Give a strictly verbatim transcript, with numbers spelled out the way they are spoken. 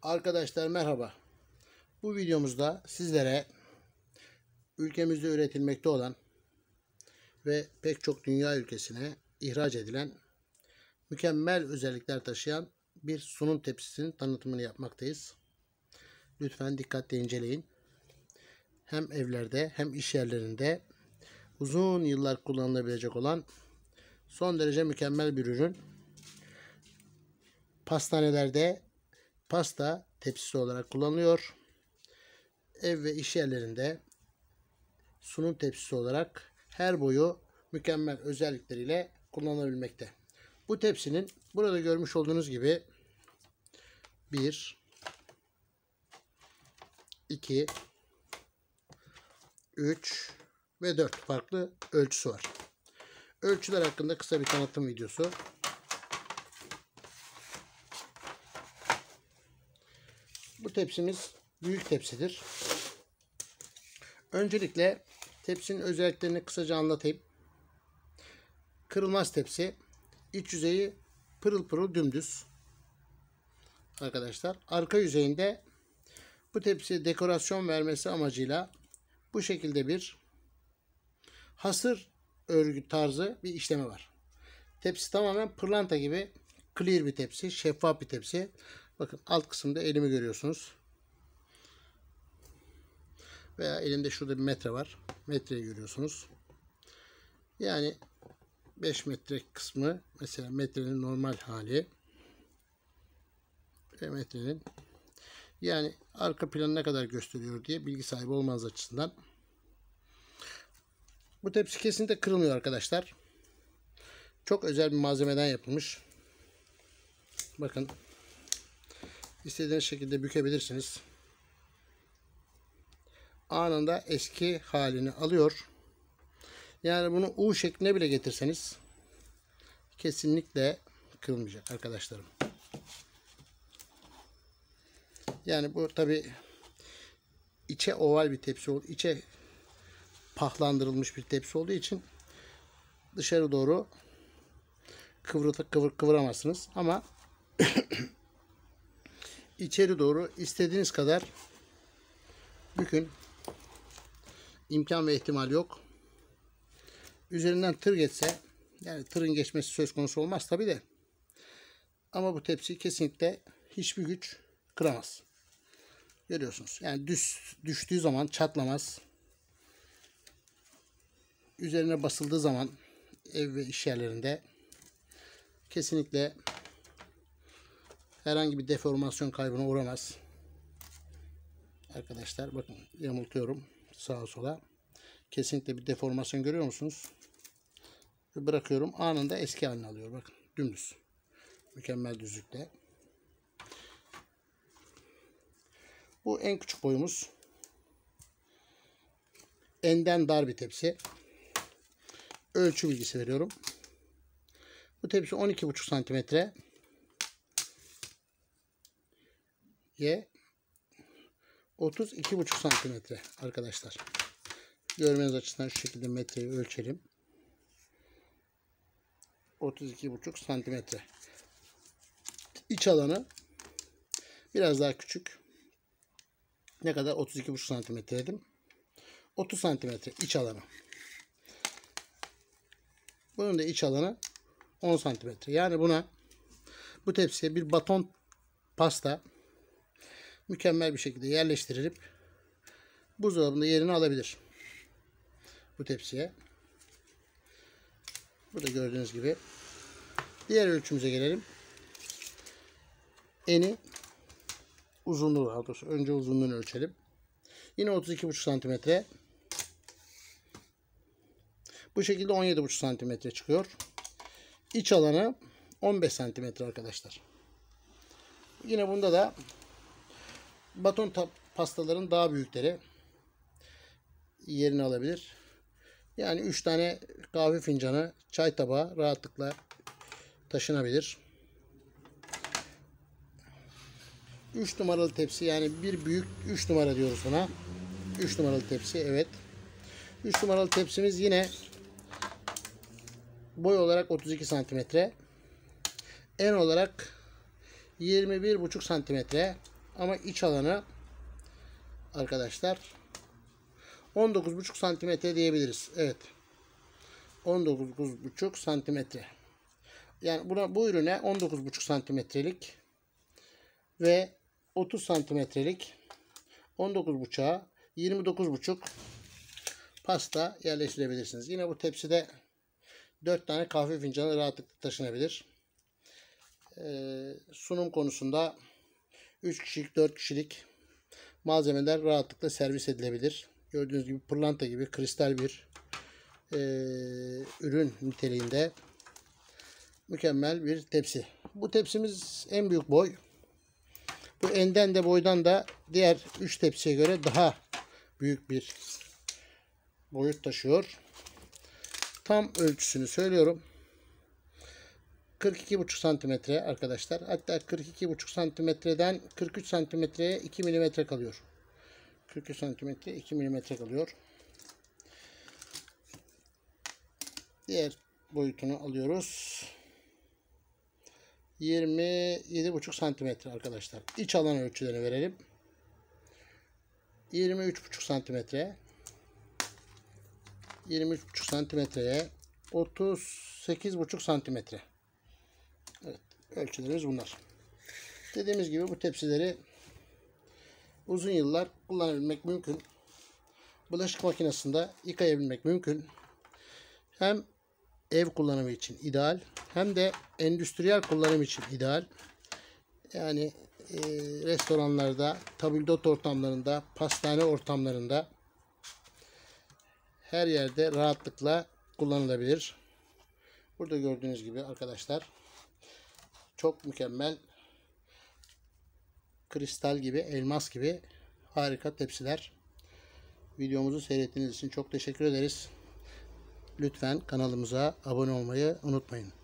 Arkadaşlar merhaba. Bu videomuzda sizlere ülkemizde üretilmekte olan ve pek çok dünya ülkesine ihraç edilen mükemmel özellikler taşıyan bir sunum tepsisinin tanıtımını yapmaktayız. Lütfen dikkatle inceleyin. Hem evlerde hem iş yerlerinde uzun yıllar kullanılabilecek olan son derece mükemmel bir ürün. Pastanelerde pasta tepsisi olarak kullanılıyor. Ev ve iş yerlerinde sunum tepsisi olarak her boyu mükemmel özellikleriyle kullanılabilmekte. Bu tepsinin burada görmüş olduğunuz gibi bir, iki, üç ve dört farklı ölçüsü var. Ölçüler hakkında kısa bir tanıtım videosu. Bu tepsimiz büyük tepsidir. Öncelikle tepsinin özelliklerini kısaca anlatayım. Kırılmaz tepsi. İç yüzeyi pırıl pırıl dümdüz. Arkadaşlar arka yüzeyinde bu tepsiye dekorasyon vermesi amacıyla bu şekilde bir hasır örgü tarzı bir işlemi var. Tepsi tamamen pırlanta gibi clear bir tepsi, şeffaf bir tepsi. Bakın alt kısımda elimi görüyorsunuz. Veya elimde şurada bir metre var. Metreyi görüyorsunuz. Yani beş metre kısmı mesela metrenin normal hali ve metrenin yani arka planı ne kadar gösteriyor diye bilgi sahibi olmanız açısından. Bu tepsi kesinlikle kırılmıyor arkadaşlar. Çok özel bir malzemeden yapılmış. Bakın. İstediğiniz şekilde bükebilirsiniz. Anında eski halini alıyor. Yani bunu U şekline bile getirseniz kesinlikle kırılmayacak arkadaşlarım. Yani bu tabi içe oval bir tepsi olduğu, içe pahlandırılmış bir tepsi olduğu için dışarı doğru kıvırtıp kıvır kıvıramazsınız ama içeri doğru istediğiniz kadar bükün. İmkan ve ihtimal yok. Üzerinden tır geçse, yani tırın geçmesi söz konusu olmaz tabi de. Ama bu tepsi kesinlikle hiçbir güç kıramaz. Görüyorsunuz. Yani düş, düştüğü zaman çatlamaz. Üzerine basıldığı zaman ev ve iş yerlerinde kesinlikle herhangi bir deformasyon kaybına uğramaz. Arkadaşlar bakın yamultuyorum sağa sola. Kesinlikle bir deformasyon görüyor musunuz? Ve bırakıyorum. Anında eski halini alıyor. Bakın dümdüz. Mükemmel düzlükte. Bu en küçük boyumuz. Enden dar bir tepsi. Ölçü bilgisi veriyorum. Bu tepsi on iki buçuk santimetre. Ye otuz iki buçuk santimetre arkadaşlar. Görmeniz açısından şu şekilde metreyi ölçelim. otuz iki buçuk santimetre. İç alanı biraz daha küçük. Ne kadar? otuz iki buçuk santimetre dedim. otuz santimetre iç alanı. Bunun da iç alanı on santimetre. Yani buna bu tepsiye bir baton pasta mükemmel bir şekilde yerleştirilip buzdolabında yerini alabilir. Bu tepsiye. Burada gördüğünüz gibi. Diğer ölçümüze gelelim. Eni uzunluğu daha doğrusu önce uzunluğunu ölçelim. Yine otuz iki buçuk santimetre. Bu şekilde on yedi buçuk santimetre çıkıyor. İç alanı on beş santimetre arkadaşlar. Yine bunda da baton pastaların daha büyükleri yerini alabilir. Yani üç tane kahve fincanı, çay tabağı rahatlıkla taşınabilir. üç numaralı tepsi, yani bir büyük üç numara diyoruz buna. üç numaralı tepsi, evet. üç numaralı tepsimiz yine boy olarak otuz iki santimetre. En olarak yirmi bir buçuk santimetre. Ama iç alanı arkadaşlar on dokuz buçuk santimetre diyebiliriz. Evet. on dokuz buçuk santimetre. Yani buna, bu ürüne on dokuz buçuk santimetrelik ve otuz santimetrelik on dokuz buçuğa yirmi dokuz buçuk pasta yerleştirebilirsiniz. Yine bu tepside dört tane kahve fincanı rahatlıkla taşınabilir. Ee, sunum konusunda üç kişilik dört kişilik malzemeler rahatlıkla servis edilebilir. Gördüğünüz gibi pırlanta gibi kristal bir e, ürün niteliğinde mükemmel bir tepsi. Bu tepsimiz en büyük boy. Bu enden de boydan da diğer üç tepsiye göre daha büyük bir boyut taşıyor. Tam ölçüsünü söylüyorum. kırk iki buçuk santimetre arkadaşlar. Hatta kırk iki buçuk santimetreden kırk üç santimetreye iki milimetre kalıyor. kırk üç santimetre iki milimetre kalıyor. Diğer boyutunu alıyoruz. yirmi yedi buçuk santimetre arkadaşlar. İç alan ölçülerini verelim. yirmi üç buçuk santimetre. yirmi üç buçuk santimetreye otuz sekiz buçuk santimetre. Evet, ölçülerimiz bunlar. Dediğimiz gibi bu tepsileri uzun yıllar kullanabilmek mümkün. Bulaşık makinesinde yıkayabilmek mümkün. Hem ev kullanımı için ideal, hem de endüstriyel kullanım için ideal. Yani e, restoranlarda, tabldot ortamlarında, pastane ortamlarında her yerde rahatlıkla kullanılabilir. Burada gördüğünüz gibi arkadaşlar çok mükemmel, kristal gibi, elmas gibi harika tepsiler. Videomuzu seyrettiğiniz için çok teşekkür ederiz. Lütfen kanalımıza abone olmayı unutmayın.